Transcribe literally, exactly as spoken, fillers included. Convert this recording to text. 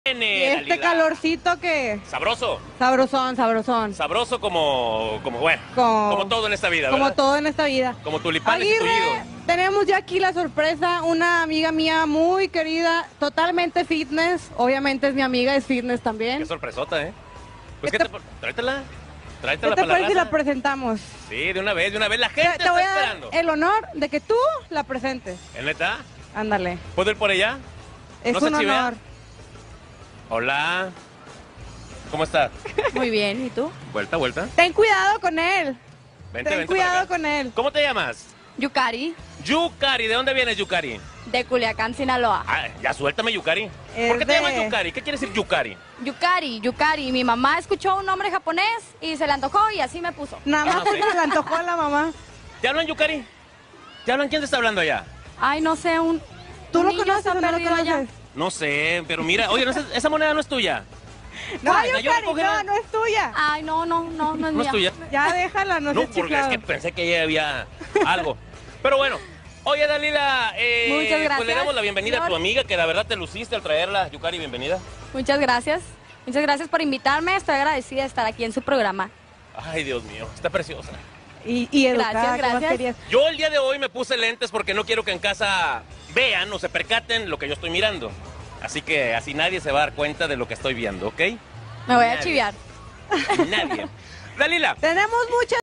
Y este Dalila. calorcito que... Sabroso. Sabrosón, sabrosón. Sabroso como, como bueno, Como- como todo en esta vida, Como ¿verdad? todo en esta vida. Como tulipanes y Aguirre, tullidos. tenemos ya aquí la sorpresa, una amiga mía muy querida, totalmente fitness, obviamente es mi amiga, es fitness también. Qué sorpresota, ¿eh? Pues ¿Qué ¿qué te- te... Tráetela. ¿Qué Tráetela te para la parece si la raza. presentamos? Sí, de una vez, de una vez. La Te, gente te voy está a dar esperando. el honor de que tú la presentes. ¿Es neta? Ándale, ¿Puedo ir por allá? es ¿No se un chivea? honor. Hola. ¿Cómo estás? Muy bien, ¿y tú? Vuelta, vuelta. Ten cuidado con él. Vente, Ten vente para cuidado acá. con él. ¿Cómo te llamas? Yukari, Yukari. ¿De dónde vienes, Yukari? de Culiacán, Sinaloa. Ah, ya suéltame, Yukari. Es ¿Por qué te de- llamas Yukari? ¿Qué quiere decir Yukari? Yukari, Yukari. Mi mamá escuchó un nombre japonés y se le antojó y así me puso. Nada más Ah, porque sí. se le antojó a la mamá. ¿Te hablan, Yukari? ¿Te hablan? ¿Quién te está hablando allá? Ay, no sé, un. ¿Tú un lo niño conoces se ha o no lo perdido allá. conoces? No sé, pero mira, oye, no, esa, esa moneda no es tuya. No, Ay, yo Yukari, recogí- no, no es tuya. Ay, no, no, no, no es No es mía. tuya. Ya déjala, no, No, seas porque es chiflado. que pensé que ya había algo. Pero bueno, oye, Dalila, eh, Muchas pues le gracias, damos la bienvenida a tu señor. amiga, que la verdad te luciste al traerla. Yukari, bienvenida. Muchas gracias. Muchas gracias por invitarme. Estoy agradecida de estar aquí en su programa. Ay, Dios mío, está preciosa. Y, y educada, Gracias, ¿qué más gracias. querías? Yo el día de hoy me puse lentes porque no quiero que en casa vean o se percaten lo que yo estoy mirando. Así que así nadie se va a dar cuenta de lo que estoy viendo, ¿ok? Me voy a Nadie. chiviar. Nadie. Dalila, Tenemos muchas